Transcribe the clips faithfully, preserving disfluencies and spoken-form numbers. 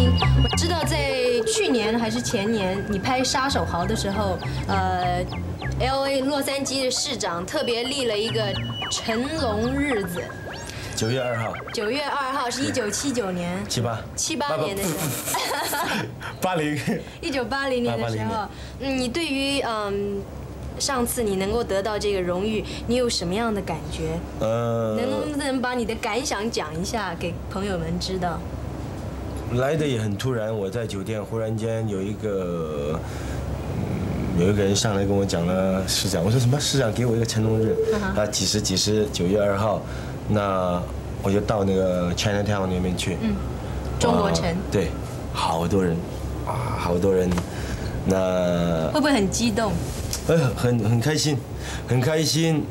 心。我知道在去年还是前年，你拍《杀手豪》的时候，呃 ，L A 洛杉矶的市长特别立了一个成龙日子。 九月二号， 九月二号是一九七九年， 七八七八年的时候， 八零，一九八零年的时候，嗯，你对于嗯上次你能够得到这个荣誉，你有什么样的感觉？呃，能不能把你的感想讲一下给朋友们知道？ 来的也很突然，我在酒店忽然间有一个。 有一个人上来跟我讲了市长，我说什么？市长给我一个成龙日，啊，几时几时九月二号，那我就到那个 Chinatown 那边去， 嗯，中国城， 对，好多人，啊，好多人，那会不会很激动？ 哎，很很开心，很开心，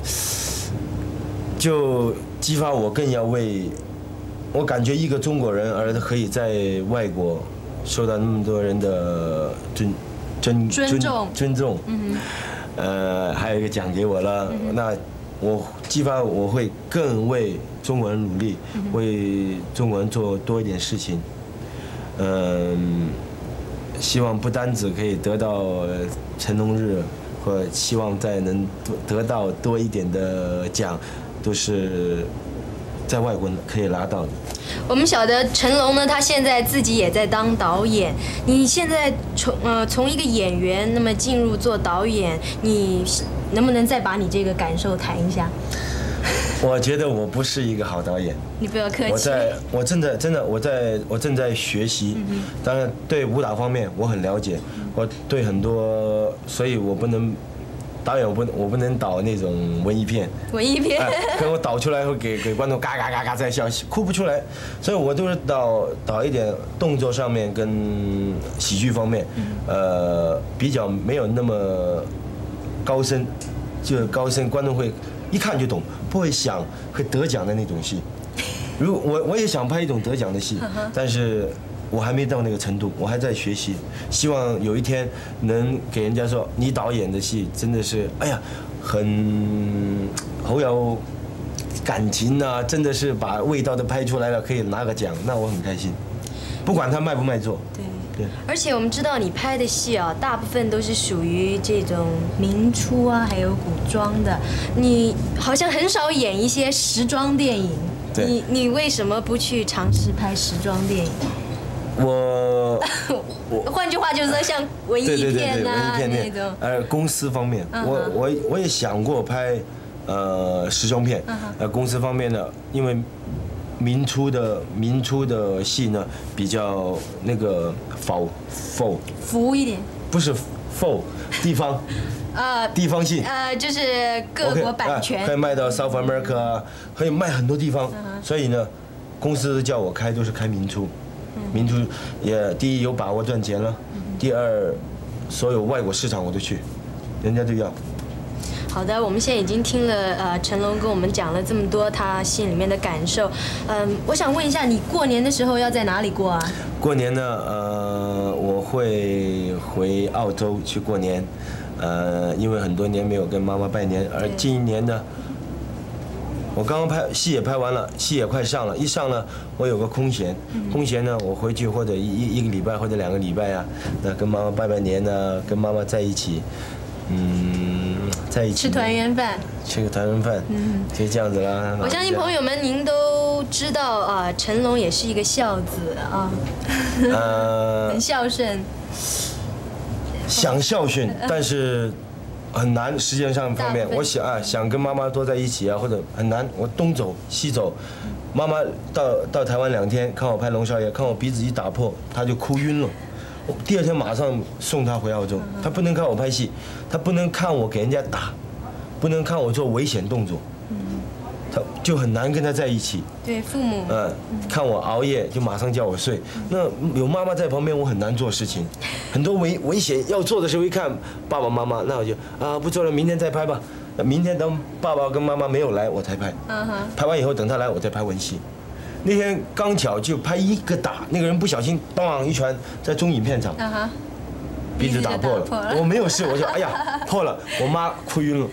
就激发我更要为，我感觉一个中国人而可以在外国受到那么多人的尊。 尊尊重尊重，嗯呃，还有一个奖给我了，嗯、那我激发我会更为中国人努力，嗯、为中国人做多一点事情，嗯，希望不单只可以得到成龙日，或希望再能得到多一点的奖，都是在外国可以拿到的。 我们晓得成龙呢，他现在自己也在当导演。你现在从呃从一个演员，那么进入做导演，你能不能再把你这个感受谈一下？ 我觉得我不是一个好导演。 你不要客气。 我在，我正在真的，我在我正在学习。嗯、当然，对武打方面我很了解，我对很多，所以我不能。 导演我不我不能导那种文艺片， 文艺片， 跟我导出来会给给观众嘎嘎嘎嘎在笑，哭不出来，所以我都是导导一点动作上面跟喜剧方面，呃比较没有那么高深，就高深观众会一看就懂，不会想会得奖的那种戏。如果我我也想拍一种得奖的戏，但是。 我还没到那个程度，我还在学习，希望有一天能给人家说，你导演的戏真的是，哎呀，很好有感情啊，真的是把味道都拍出来了，可以拿个奖，那我很开心，不管他卖不卖座。 对对。而且我们知道你拍的戏啊，大部分都是属于这种民初啊，还有古装的，你好像很少演一些时装电影。你你为什么不去尝试拍时装电影？ 我， 换句话就是说，像文艺片啊那种， 呃，公司方面，我我我也想过拍，呃，时装片，呃，公司方面的，因为民初的民初的戏呢，比较那个否否服一点， 不是否地方，啊，地方性， 呃，就是各国版权可以卖到 South America， 可以卖很多地方，所以呢，公司叫我开都是开民初。 民初也第一有把握赚钱了，第二，所有外国市场我都去，人家都要。 好的，我们现在已经听了呃成龙跟我们讲了这么多他心里面的感受，嗯，我想问一下，你过年的时候要在哪里过啊？ 过年呢，呃，我会回澳洲去过年，呃，因为很多年没有跟妈妈拜年，而今一年呢。 我刚刚拍戏也拍完了，戏也快上了，一上了我有个空闲，空闲呢，我回去或者一一个礼拜或者两个礼拜啊，那跟妈妈拜拜年呢，跟妈妈在一起，嗯，在一起吃团圆饭， 吃个团圆饭，嗯，就这样子啦。 我相信朋友们您都知道啊，成龙也是一个孝子啊，呃，很孝顺， 想孝顺，但是。 很难，时间上方面，我想啊，想跟妈妈多在一起啊，或者很难，我东走西走，妈妈到到台湾两天，看我拍《龙少爷》，看我鼻子一打破，她就哭晕了。我第二天马上送她回澳洲，她不能看我拍戏，她不能看我给人家打，不能看我做危险动作，她就很难跟她在一起。 对，父母。 嗯，看我熬夜就马上叫我睡，那有妈妈在旁边，我很难做事情。 很多危危险要做的时候，一看爸爸妈妈，那我就啊不做了，明天再拍吧。明天等爸爸跟妈妈没有来，我才拍。Uh huh. 拍完以后等他来，我再拍文戏。那天刚巧就拍一个打，那个人不小心当一拳在中影片场， uh huh. 鼻子打破了。我没有事，我就哎呀破了，我妈哭晕了。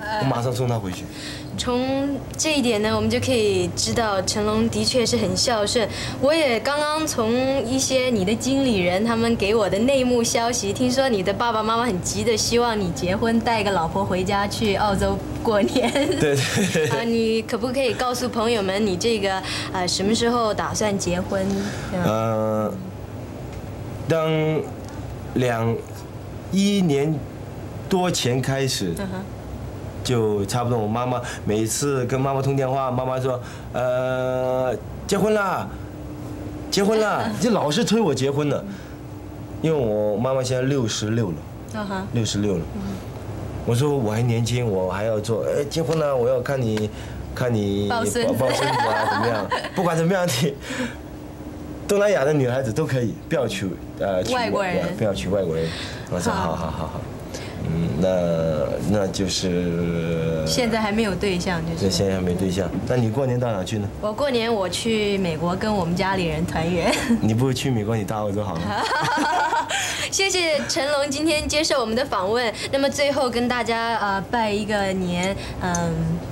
我马上送他回去。 从这一点呢，我们就可以知道成龙的确是很孝顺。我也刚刚从一些你的经理人他们给我的内幕消息，听说你的爸爸妈妈很急的希望你结婚，带个老婆回家去澳洲过年。 对对。 啊，你可不可以告诉朋友们，你这个呃什么时候打算结婚？ 呃，当两一年多前开始。就差不多，我妈妈每次跟妈妈通电话，妈妈说，呃，结婚啦，结婚啦，就老是催我结婚了，因为我妈妈现在六十六了，六十六了，我说我还年轻，我还要做，哎，结婚了，我要看你，看你抱孙抱孙子啊，怎么样？不管怎么样，你东南亚的女孩子都可以，不要娶呃外国人， 不要娶外国人。我说好好好好。嗯，那那就是现在还没有对象，就是对，现在还没对象。那你过年到哪去呢？ 我过年我去美国跟我们家里人团圆。 你不去美国，你到澳洲好了。 谢谢成龙今天接受我们的访问。那么最后跟大家呃拜一个年，嗯，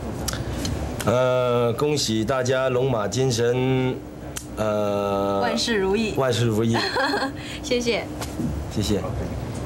呃，恭喜大家龙马精神，呃， 万事如意， 万事如意。 谢谢， 谢谢。